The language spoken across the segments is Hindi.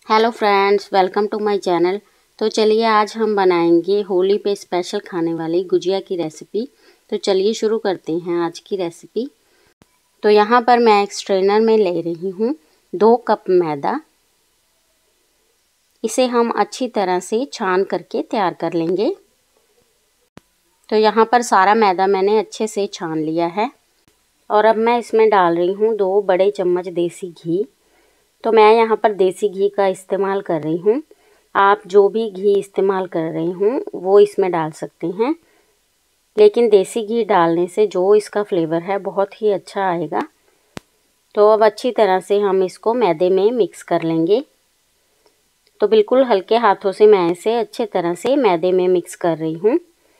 Hello friends, welcome to my channel. तो चलिए आज हम बनाएंगे होली पे स्पेशल खाने वाली गुजिया की रेसिपी। तो चलिए शुरू करते हैं आज की रेसिपी। तो यहाँ पर मैं एक स्ट्रेनर में ले रही हूँ 2 कप मैदा। इसे हम अच्छी तरह से छान करके तैयार कर लेंगे। तो यहाँ पर सारा मैदा मैंने अच्छे से छान लिया है और अब मैं इसमें डाल रही हूँ 2 बड़े चम्मच देसी घी। तो मैं यहाँ पर देसी घी का इस्तेमाल कर रही हूँ। आप जो भी घी इस्तेमाल कर रहे हों वो इसमें डाल सकते हैं, लेकिन देसी घी डालने से जो इसका फ्लेवर है बहुत ही अच्छा आएगा। तो अब अच्छी तरह से हम इसको मैदे में मिक्स कर लेंगे। तो बिल्कुल हल्के हाथों से मैं इसे अच्छे तरह से मैदे में मिक्स कर रही हूँ।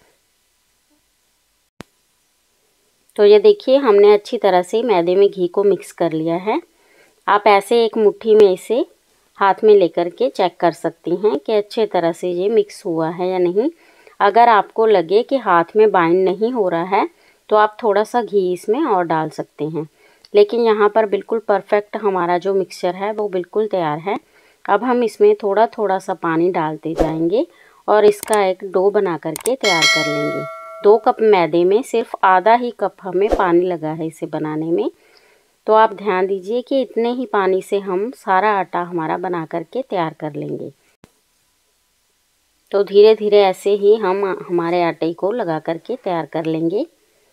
तो ये देखिए, हमने अच्छी तरह से मैदे में घी को मिक्स कर लिया है। आप ऐसे एक मुट्ठी में इसे हाथ में लेकर के चेक कर सकती हैं कि अच्छे तरह से ये मिक्स हुआ है या नहीं। अगर आपको लगे कि हाथ में बाइंड नहीं हो रहा है तो आप थोड़ा सा घी इसमें और डाल सकते हैं, लेकिन यहाँ पर बिल्कुल परफेक्ट हमारा जो मिक्सचर है वो बिल्कुल तैयार है। अब हम इसमें थोड़ा थोड़ा सा पानी डालते जाएंगे और इसका एक डो बना करके तैयार कर लेंगे। 2 कप मैदे में सिर्फ आधा ही कप हमें पानी लगा है इसे बनाने में। तो आप ध्यान दीजिए कि इतने ही पानी से हम सारा आटा हमारा बना करके तैयार कर लेंगे। तो धीरे धीरे ऐसे ही हम हमारे आटे को लगा करके तैयार कर लेंगे।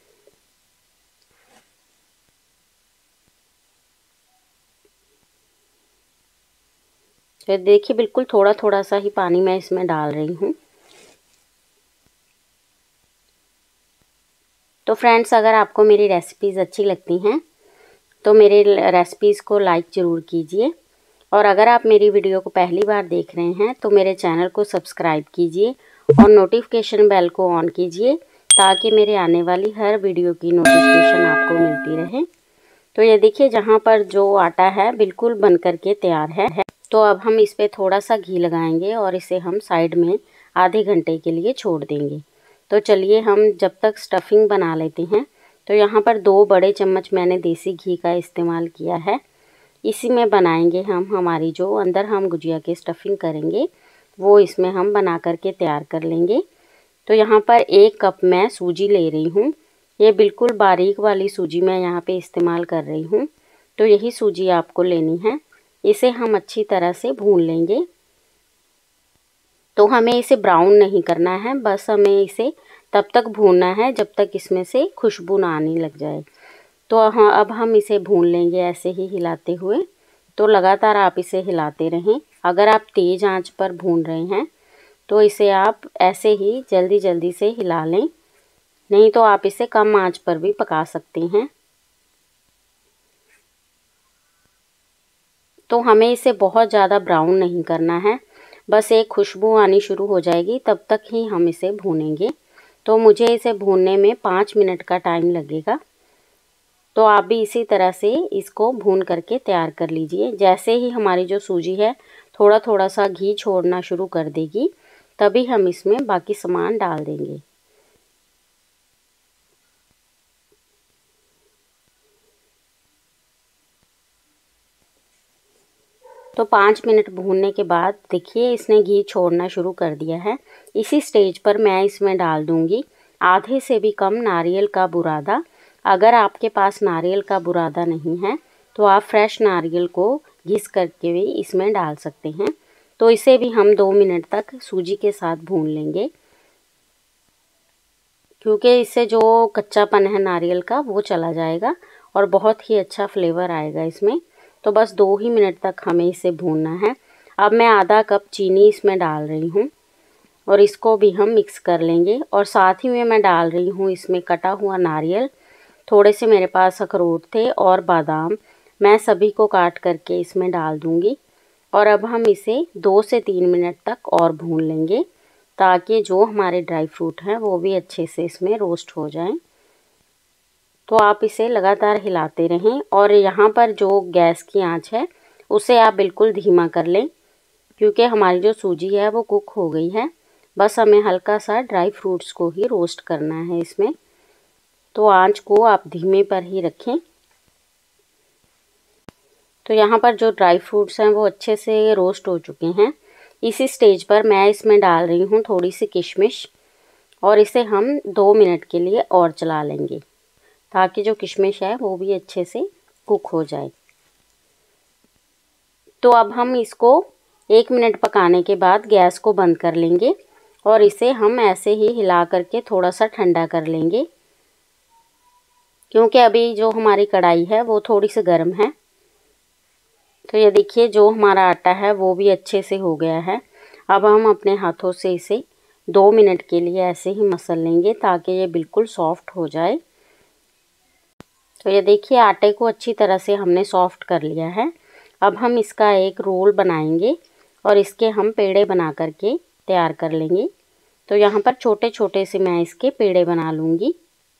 तो देखिए, बिल्कुल थोड़ा थोड़ा सा ही पानी मैं इसमें डाल रही हूँ। तो फ्रेंड्स, अगर आपको मेरी रेसिपीज़ अच्छी लगती हैं तो मेरे रेसिपीज़ को लाइक ज़रूर कीजिए, और अगर आप मेरी वीडियो को पहली बार देख रहे हैं तो मेरे चैनल को सब्सक्राइब कीजिए और नोटिफिकेशन बेल को ऑन कीजिए ताकि मेरे आने वाली हर वीडियो की नोटिफिकेशन आपको मिलती रहे। तो ये देखिए, जहाँ पर जो आटा है बिल्कुल बन करके तैयार है। तो अब हम इस पर थोड़ा सा घी लगाएंगे और इसे हम साइड में आधे घंटे के लिए छोड़ देंगे। तो चलिए हम जब तक स्टफिंग बना लेते हैं। तो यहाँ पर 2 बड़े चम्मच मैंने देसी घी का इस्तेमाल किया है। इसी में बनाएंगे हम हमारी जो अंदर हम गुजिया की स्टफिंग करेंगे वो इसमें हम बना करके तैयार कर लेंगे। तो यहाँ पर 1 कप मैं सूजी ले रही हूँ। ये बिल्कुल बारीक वाली सूजी मैं यहाँ पे इस्तेमाल कर रही हूँ। तो यही सूजी आपको लेनी है। इसे हम अच्छी तरह से भून लेंगे। तो हमें इसे ब्राउन नहीं करना है, बस हमें इसे तब तक भूनना है जब तक इसमें से खुशबू ना आने लग जाए। तो हाँ, अब हम इसे भून लेंगे ऐसे ही हिलाते हुए। तो लगातार आप इसे हिलाते रहें। अगर आप तेज़ आंच पर भून रहे हैं तो इसे आप ऐसे ही जल्दी जल्दी से हिला लें, नहीं तो आप इसे कम आंच पर भी पका सकते हैं। तो हमें इसे बहुत ज़्यादा ब्राउन नहीं करना है, बस एक खुशबू आनी शुरू हो जाएगी तब तक ही हम इसे भूनेंगे। तो मुझे इसे भूनने में 5 मिनट का टाइम लगेगा। तो आप भी इसी तरह से इसको भून करके तैयार कर लीजिए। जैसे ही हमारी जो सूजी है थोड़ा थोड़ा सा घी छोड़ना शुरू कर देगी तभी हम इसमें बाकी सामान डाल देंगे। तो 5 मिनट भूनने के बाद देखिए इसने घी छोड़ना शुरू कर दिया है। इसी स्टेज पर मैं इसमें डाल दूंगी आधे से भी कम नारियल का बुरादा। अगर आपके पास नारियल का बुरादा नहीं है तो आप फ्रेश नारियल को घिस करके भी इसमें डाल सकते हैं। तो इसे भी हम 2 मिनट तक सूजी के साथ भून लेंगे, क्योंकि इससे जो कच्चापन है नारियल का वो चला जाएगा और बहुत ही अच्छा फ्लेवर आएगा इसमें। तो बस 2 ही मिनट तक हमें इसे भूनना है। अब मैं आधा कप चीनी इसमें डाल रही हूँ और इसको भी हम मिक्स कर लेंगे। और साथ ही में मैं डाल रही हूँ इसमें कटा हुआ नारियल। थोड़े से मेरे पास अखरोट थे और बादाम, मैं सभी को काट करके इसमें डाल दूँगी। और अब हम इसे 2 से 3 मिनट तक और भून लेंगे ताकि जो हमारे ड्राई फ्रूट हैं वो भी अच्छे से इसमें रोस्ट हो जाएं। तो आप इसे लगातार हिलाते रहें और यहाँ पर जो गैस की आंच है उसे आप बिल्कुल धीमा कर लें, क्योंकि हमारी जो सूजी है वो कुक हो गई है। बस हमें हल्का सा ड्राई फ्रूट्स को ही रोस्ट करना है इसमें। तो आंच को आप धीमे पर ही रखें। तो तो यहाँ पर जो ड्राई फ्रूट्स हैं वो अच्छे से रोस्ट हो चुके हैं। इसी स्टेज पर मैं इसमें डाल रही हूँ थोड़ी सी किशमिश और इसे हम 2 मिनट के लिए और चला लेंगे ताकि जो किशमिश है वो भी अच्छे से कुक हो जाए। तो अब हम इसको 1 मिनट पकाने के बाद गैस को बंद कर लेंगे और इसे हम ऐसे ही हिला करके थोड़ा सा ठंडा कर लेंगे, क्योंकि अभी जो हमारी कढ़ाई है वो थोड़ी सी गर्म है। तो ये देखिए जो हमारा आटा है वो भी अच्छे से हो गया है। अब हम अपने हाथों से इसे 2 मिनट के लिए ऐसे ही मसल लेंगे ताकि ये बिल्कुल सॉफ्ट हो जाए। तो ये देखिए आटे को अच्छी तरह से हमने सॉफ्ट कर लिया है। अब हम इसका एक रोल बनाएंगे और इसके हम पेड़े बना करके तैयार कर लेंगे। तो यहाँ पर छोटे छोटे से मैं इसके पेड़े बना लूँगी।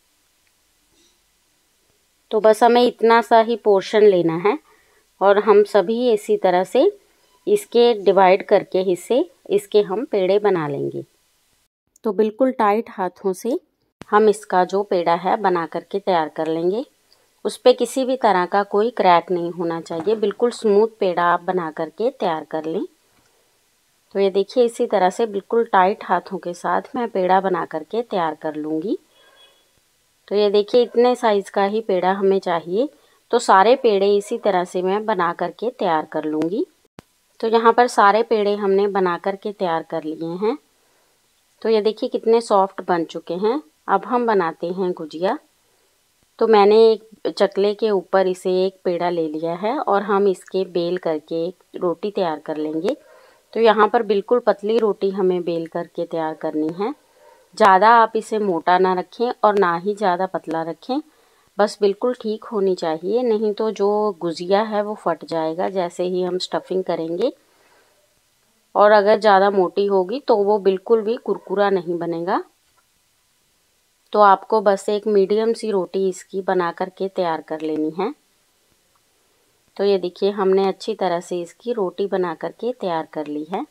तो बस हमें इतना सा ही पोर्शन लेना है और हम सभी इसी तरह से इसके डिवाइड करके हिस्से इसके हम पेड़े बना लेंगे। तो बिल्कुल टाइट हाथों से हम इसका जो पेड़ा है बना करके तैयार कर लेंगे। उस पर किसी भी तरह का कोई क्रैक नहीं होना चाहिए, बिल्कुल स्मूथ पेड़ा आप बना करके तैयार कर लें। तो ये देखिए इसी तरह से बिल्कुल टाइट हाथों के साथ मैं पेड़ा बना करके तैयार कर लूँगी। तो ये देखिए इतने साइज़ का ही पेड़ा हमें चाहिए। तो सारे पेड़े इसी तरह से मैं बना करके तैयार कर लूँगी। तो यहाँ पर सारे पेड़े हमने बना करके तैयार कर लिए हैं। तो ये देखिए कितने सॉफ्ट बन चुके हैं। अब हम बनाते हैं गुजिया। तो मैंने एक चकले के ऊपर इसे एक पेड़ा ले लिया है और हम इसके बेल करके एक रोटी तैयार कर लेंगे। तो यहाँ पर बिल्कुल पतली रोटी हमें बेल करके तैयार करनी है। ज़्यादा आप इसे मोटा ना रखें और ना ही ज़्यादा पतला रखें, बस बिल्कुल ठीक होनी चाहिए, नहीं तो जो गुजिया है वो फट जाएगा जैसे ही हम स्टफिंग करेंगे। और अगर ज़्यादा मोटी होगी तो वो बिल्कुल भी कुरकुरा नहीं बनेगा। तो आपको बस एक मीडियम सी रोटी इसकी बना करके तैयार कर लेनी है। तो ये देखिए हमने अच्छी तरह से इसकी रोटी बना करके तैयार कर ली है।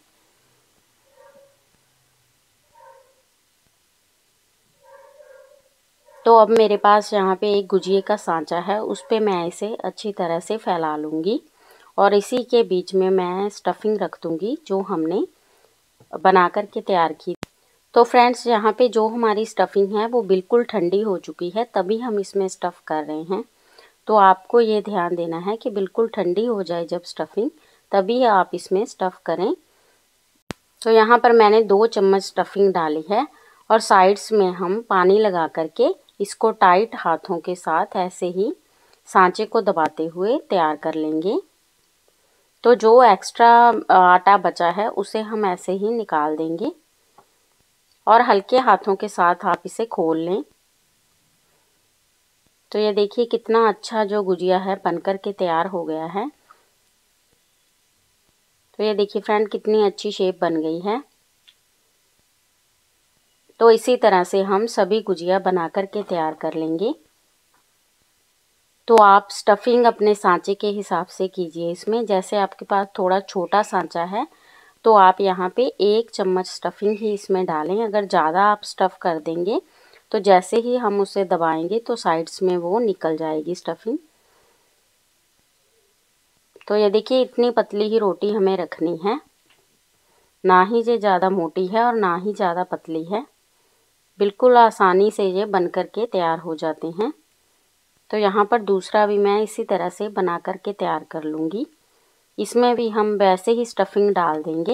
तो अब मेरे पास यहाँ पे एक गुजिये का सांचा है, उस पे मैं इसे अच्छी तरह से फैला लूँगी और इसी के बीच में मैं स्टफिंग रख दूँगी जो हमने बना करके तैयार की। तो फ्रेंड्स यहाँ पे जो हमारी स्टफिंग है वो बिल्कुल ठंडी हो चुकी है, तभी हम इसमें स्टफ़ कर रहे हैं। तो आपको ये ध्यान देना है कि बिल्कुल ठंडी हो जाए जब स्टफिंग, तभी आप इसमें स्टफ़ करें। तो यहाँ पर मैंने 2 चम्मच स्टफिंग डाली है और साइड्स में हम पानी लगा करके इसको टाइट हाथों के साथ ऐसे ही सांचे को दबाते हुए तैयार कर लेंगे। तो जो एक्स्ट्रा आटा बचा है उसे हम ऐसे ही निकाल देंगे और हल्के हाथों के साथ आप इसे खोल लें। तो ये देखिए कितना अच्छा जो गुजिया है बनकर के तैयार हो गया है। तो ये देखिए फ्रेंड कितनी अच्छी शेप बन गई है। तो इसी तरह से हम सभी गुजिया बना करके तैयार कर लेंगे। तो आप स्टफिंग अपने सांचे के हिसाब से कीजिए इसमें। जैसे आपके पास थोड़ा छोटा सांचा है तो आप यहाँ पे 1 चम्मच स्टफिंग ही इसमें डालें। अगर ज़्यादा आप स्टफ़ कर देंगे तो जैसे ही हम उसे दबाएंगे तो साइड्स में वो निकल जाएगी स्टफिंग। तो ये देखिए इतनी पतली ही रोटी हमें रखनी है, ना ही ये ज़्यादा मोटी है और ना ही ज़्यादा पतली है। बिल्कुल आसानी से ये बन कर के तैयार हो जाते हैं। तो यहाँ पर दूसरा भी मैं इसी तरह से बना कर के तैयार कर लूँगी। इसमें भी हम वैसे ही स्टफिंग डाल देंगे।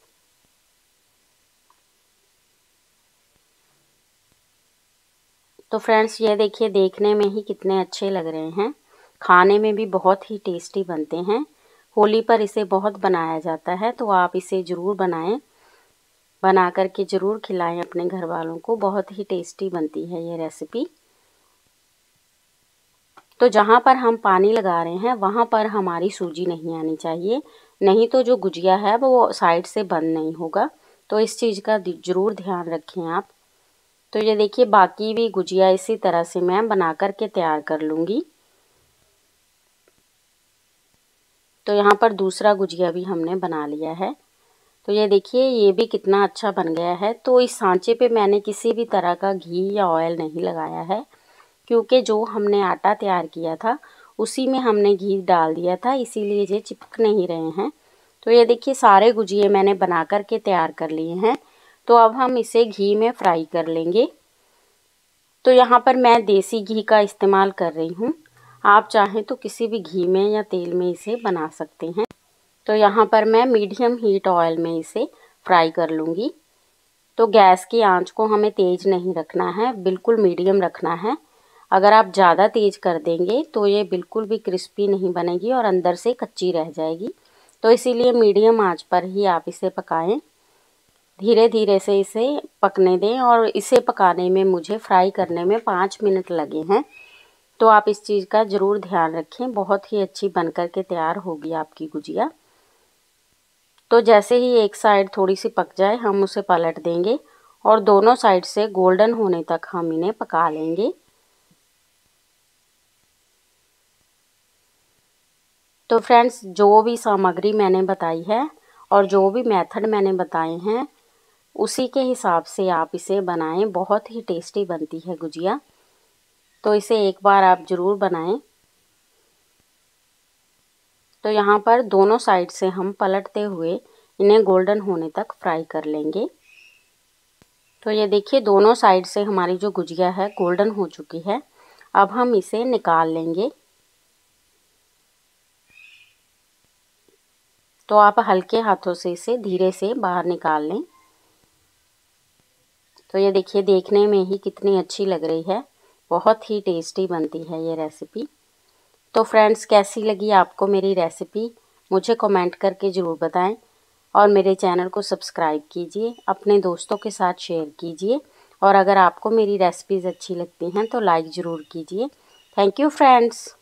तो फ्रेंड्स ये देखिए देखने में ही कितने अच्छे लग रहे हैं, खाने में भी बहुत ही टेस्टी बनते हैं। होली पर इसे बहुत बनाया जाता है, तो आप इसे ज़रूर बनाएं, बना करके ज़रूर खिलाएं अपने घर वालों को। बहुत ही टेस्टी बनती है ये रेसिपी। तो जहाँ पर हम पानी लगा रहे हैं वहाँ पर हमारी सूजी नहीं आनी चाहिए, नहीं तो जो गुजिया है वो साइड से बंद नहीं होगा। तो इस चीज़ का ज़रूर ध्यान रखें आप। तो ये देखिए बाकी भी गुजिया इसी तरह से मैं बना कर के तैयार कर लूँगी। तो यहाँ पर दूसरा गुजिया भी हमने बना लिया है। तो ये देखिए ये भी कितना अच्छा बन गया है। तो इस सांचे पे मैंने किसी भी तरह का घी या ऑयल नहीं लगाया है, क्योंकि जो हमने आटा तैयार किया था उसी में हमने घी डाल दिया था, इसीलिए ये चिपक नहीं रहे हैं। तो ये देखिए सारे गुजिये मैंने बना कर के तैयार कर लिए हैं। तो अब हम इसे घी में फ्राई कर लेंगे। तो यहाँ पर मैं देसी घी का इस्तेमाल कर रही हूँ, आप चाहें तो किसी भी घी में या तेल में इसे बना सकते हैं। तो यहाँ पर मैं मीडियम हीट ऑयल में इसे फ्राई कर लूँगी। तो गैस की आंच को हमें तेज़ नहीं रखना है, बिल्कुल मीडियम रखना है। अगर आप ज़्यादा तेज़ कर देंगे तो ये बिल्कुल भी क्रिस्पी नहीं बनेगी और अंदर से कच्ची रह जाएगी। तो इसीलिए मीडियम आंच पर ही आप इसे पकाएं, धीरे धीरे से इसे पकने दें। और इसे पकाने में मुझे फ्राई करने में 5 मिनट लगे हैं। तो आप इस चीज़ का ज़रूर ध्यान रखें, बहुत ही अच्छी बनकर के तैयार होगी आपकी गुजिया। तो जैसे ही एक साइड थोड़ी सी पक जाए हम उसे पलट देंगे और दोनों साइड से गोल्डन होने तक हम इन्हें पका लेंगे। तो फ्रेंड्स, जो भी सामग्री मैंने बताई है और जो भी मेथड मैंने बताए हैं उसी के हिसाब से आप इसे बनाएं, बहुत ही टेस्टी बनती है गुजिया। तो इसे एक बार आप ज़रूर बनाएं। तो यहाँ पर दोनों साइड से हम पलटते हुए इन्हें गोल्डन होने तक फ्राई कर लेंगे। तो ये देखिए दोनों साइड से हमारी जो गुजिया है गोल्डन हो चुकी है। अब हम इसे निकाल लेंगे। तो आप हल्के हाथों से इसे धीरे से बाहर निकाल लें। तो ये देखिए देखने में ही कितनी अच्छी लग रही है, बहुत ही टेस्टी बनती है ये रेसिपी। तो फ्रेंड्स, कैसी लगी आपको मेरी रेसिपी मुझे कमेंट करके ज़रूर बताएं और मेरे चैनल को सब्सक्राइब कीजिए, अपने दोस्तों के साथ शेयर कीजिए और अगर आपको मेरी रेसिपीज़ अच्छी लगती हैं तो लाइक ज़रूर कीजिए। Thank you friends.